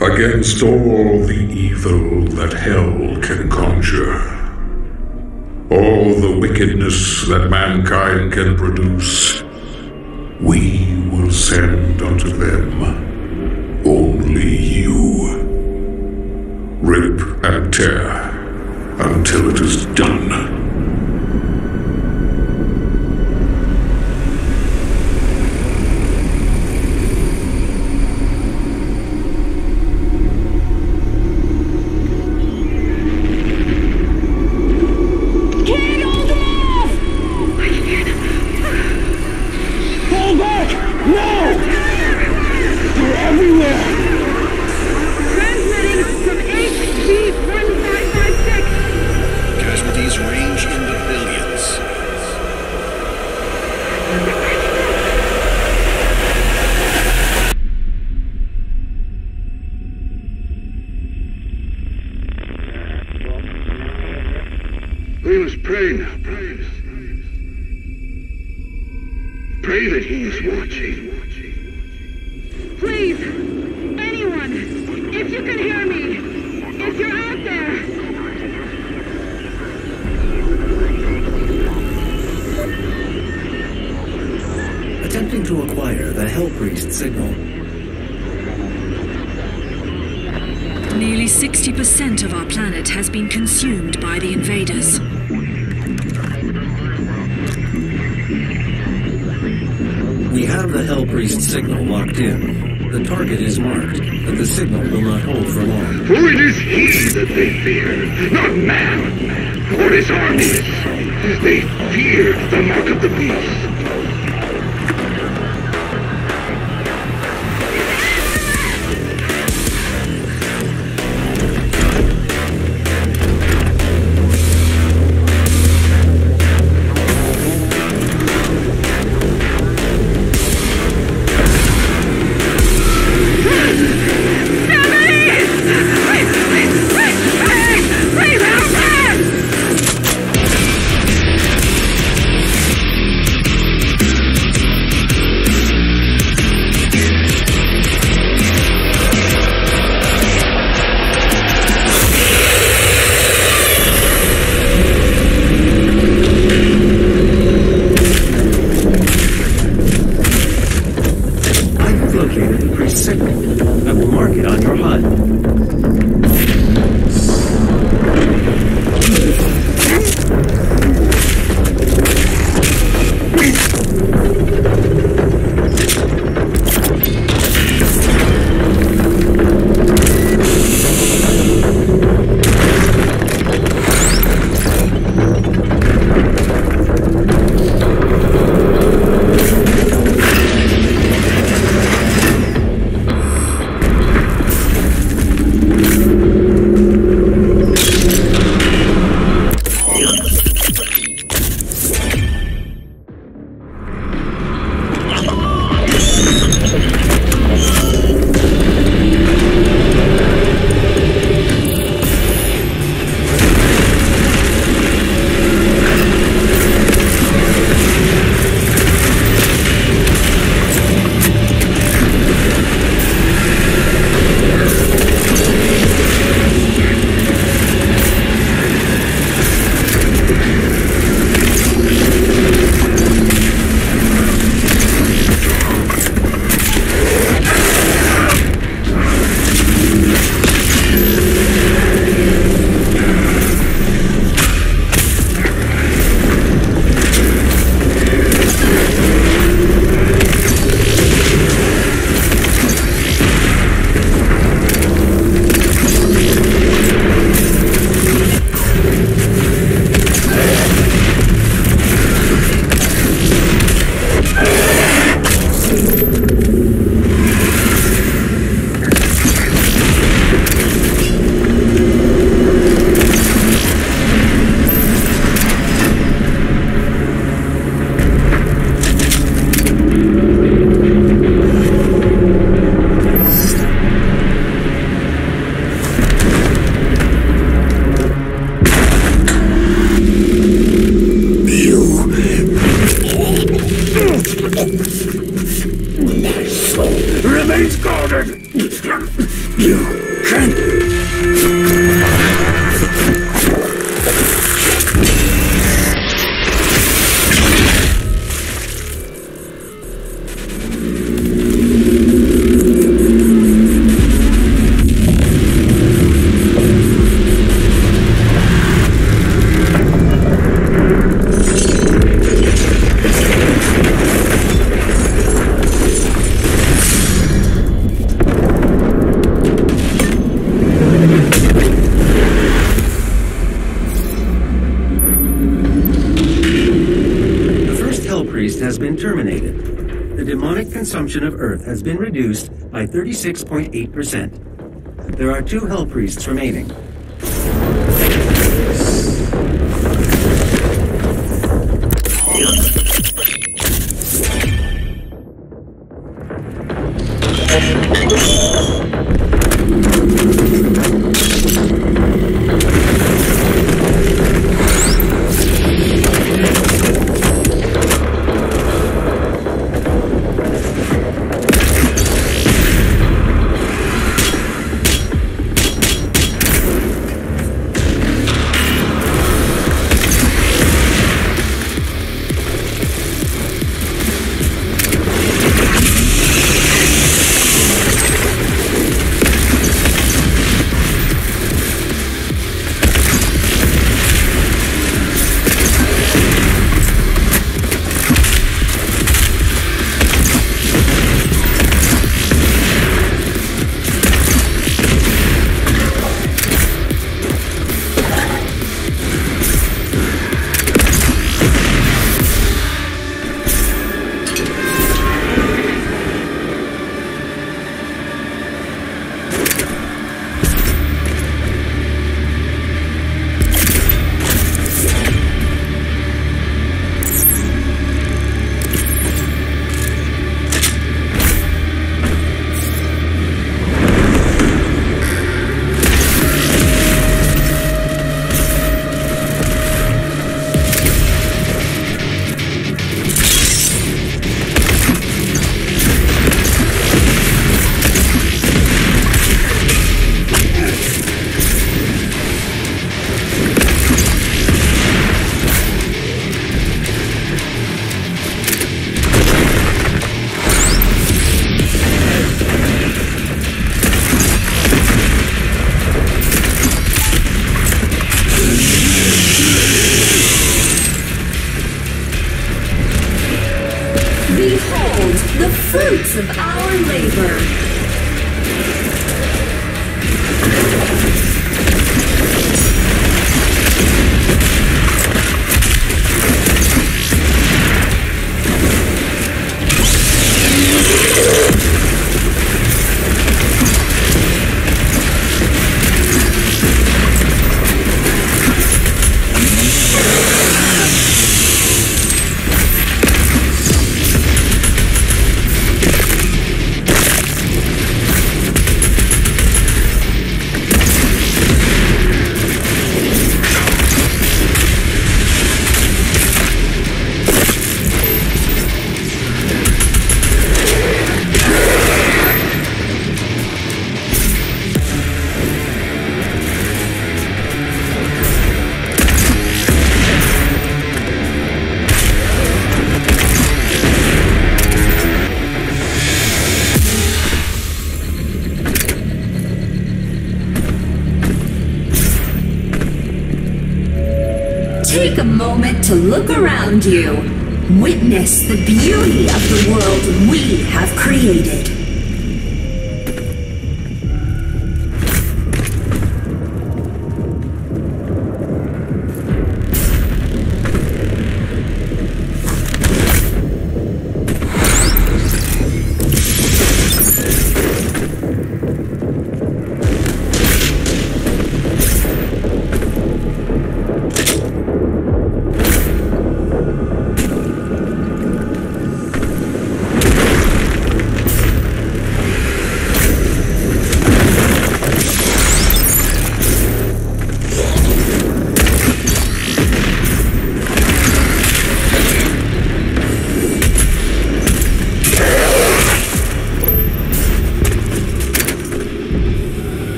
against all the evil that hell can conjure, all the wickedness that mankind can produce, we will send unto them only you. Rip and tear until it is done. We must pray now, brothers. Pray that he is watching. Please, anyone, if you can hear me, if you're out there. Attempting to acquire the Hellpriest signal. Nearly 60% of our planet has been consumed by the invaders. We have the Hellpriest signal locked in. The target is marked, but the signal will not hold for long. For it is he that they fear, not man, or his armies. They fear the mark of the beast. remains guarded. You can't. Has been terminated. The demonic consumption of Earth has been reduced by 36.8%. There are 2 Hell Priests remaining. Behold the fruits of our labor. Take a moment to look around you. Witness the beauty of the world we have created.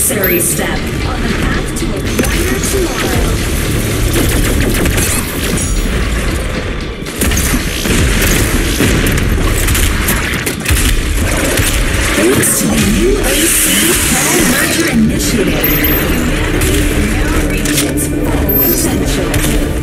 necessary step on the path to a brighter tomorrow. Thanks to the UAC Hell Merger Initiative, humanity can now reach its full potential.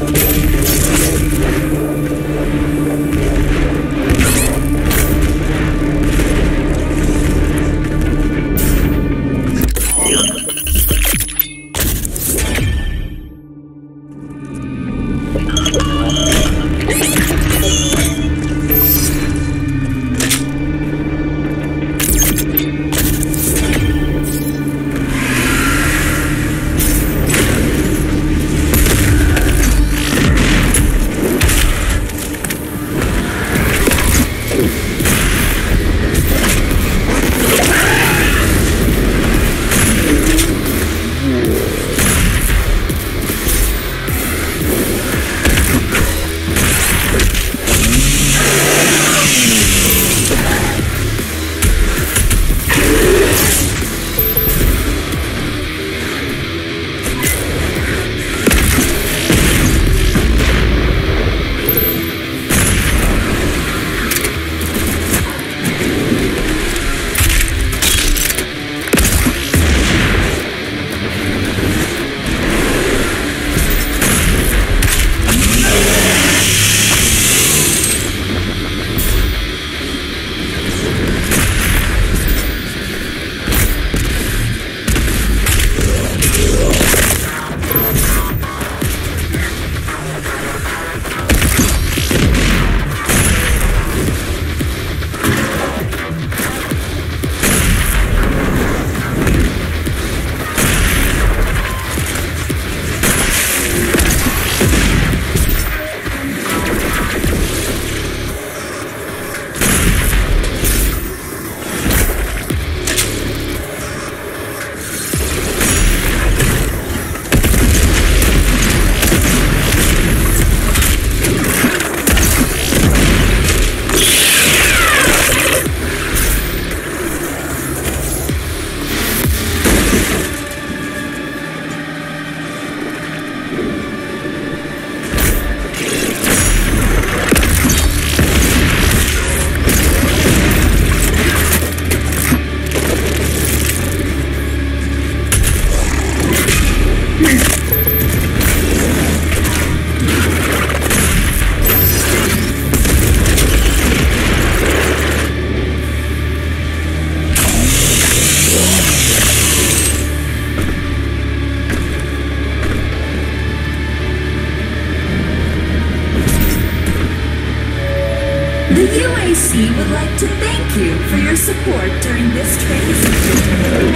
The UAC would like to thank you for your support during this transition.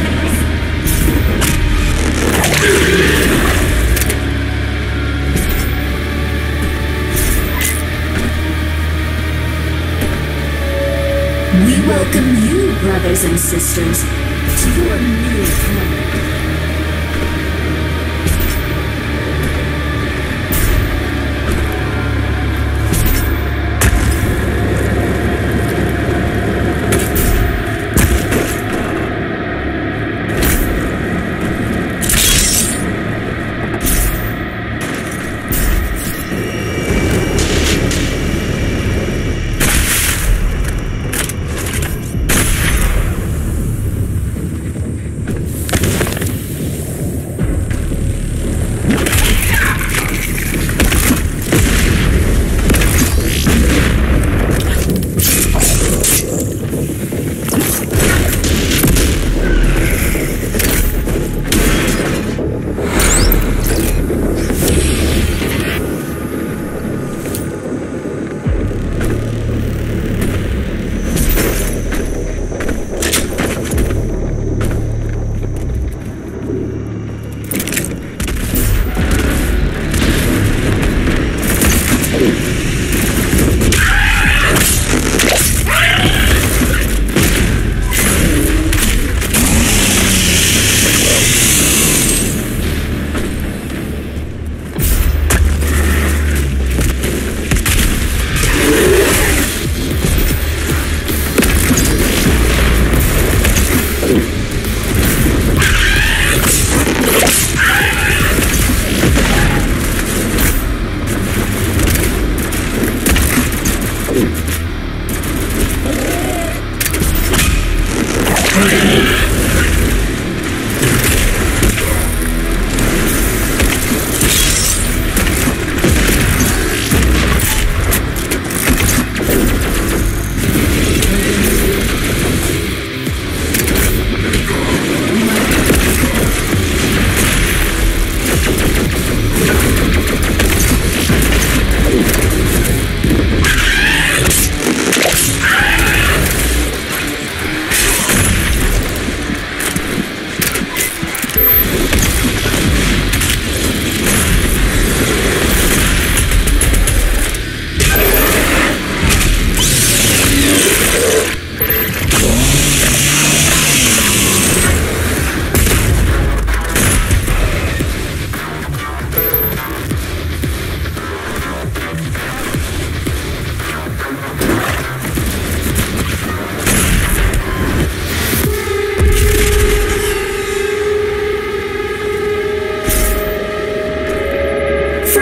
We welcome you, brothers and sisters, to your new home.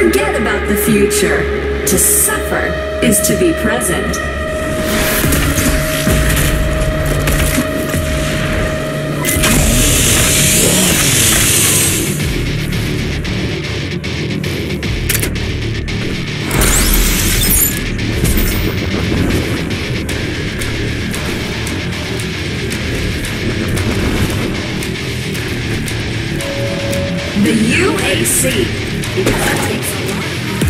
Forget about the future. To suffer is to be present. The UAC, because it takes a lot.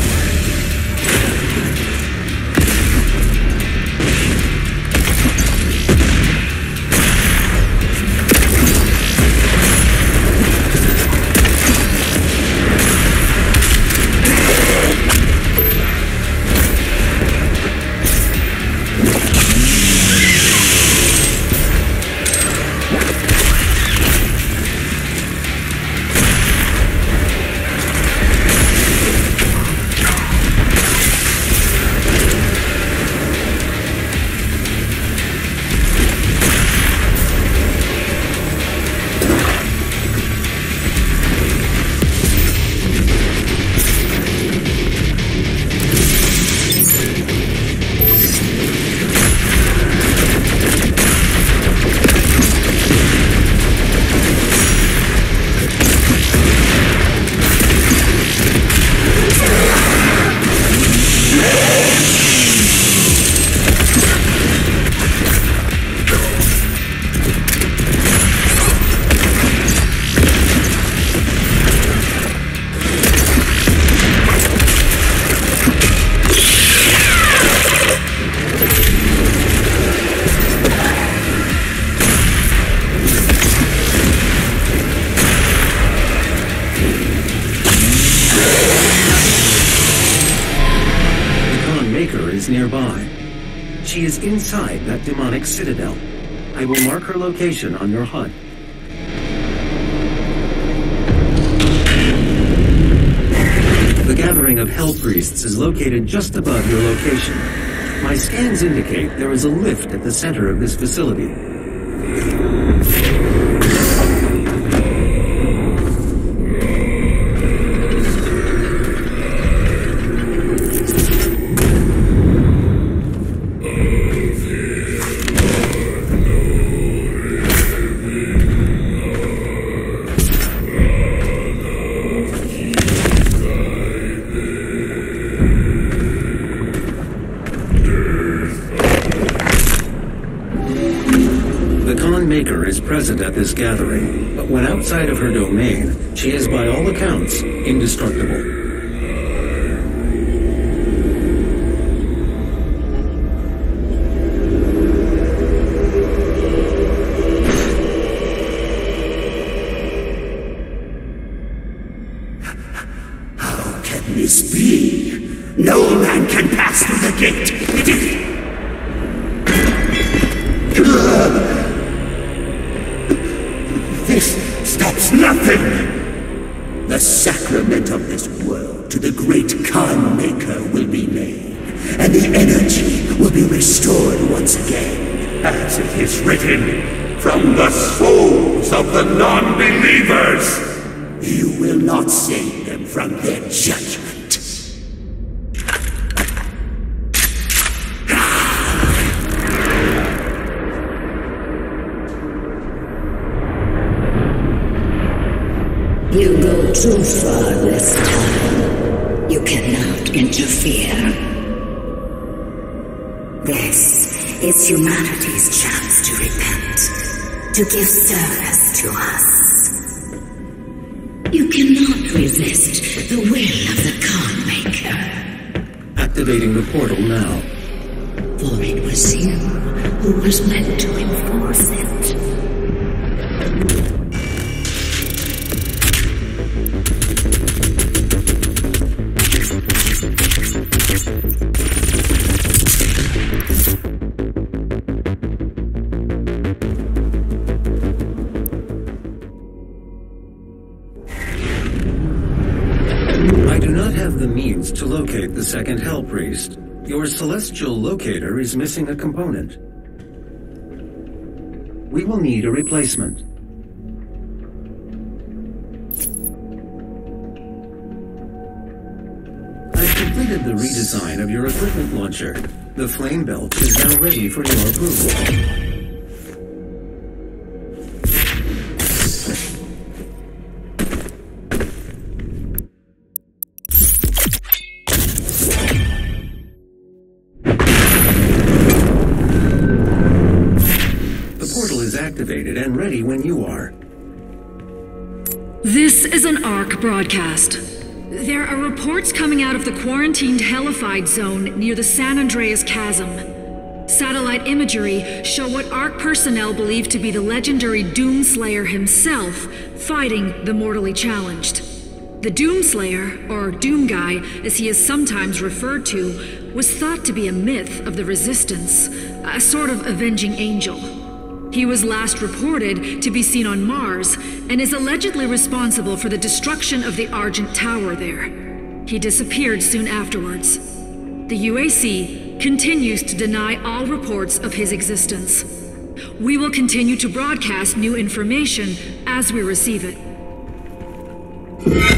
Nearby. She is inside that demonic citadel. I will mark her location on your HUD. The gathering of Hell Priests is located just above your location. My scans indicate there is a lift at the center of this facility. Present at this gathering, but when outside of her domain, she is by all accounts indestructible. How can this be? No man can pass through the gate. It is... This stops nothing! The sacrament of this world to the great Khan Maker will be made, and the energy will be restored once again. As it is written, from the souls of the non-believers! You will not save them from their judgment. You go too far this time. You cannot interfere. This is humanity's chance to repent, to give service to us. You cannot resist the will of the Khan Maker. Activating the portal now. For it was you who was meant to enforce it. To locate the second Hell Priest, your celestial locator is missing a component. We will need a replacement. completed the redesign of your equipment launcher. The flame belt is now ready for your approval. Activated and ready when you are. This is an ARC broadcast. There are reports coming out of the quarantined Hellified zone near the San Andreas Chasm. Satellite imagery show what ARC personnel believe to be the legendary Doomslayer himself fighting the mortally challenged. The Doomslayer, or Doom Guy as he is sometimes referred to, was thought to be a myth of the Resistance, a sort of avenging angel. He was last reported to be seen on Mars and is allegedly responsible for the destruction of the Argent Tower there. He disappeared soon afterwards. The UAC continues to deny all reports of his existence. We will continue to broadcast new information as we receive it.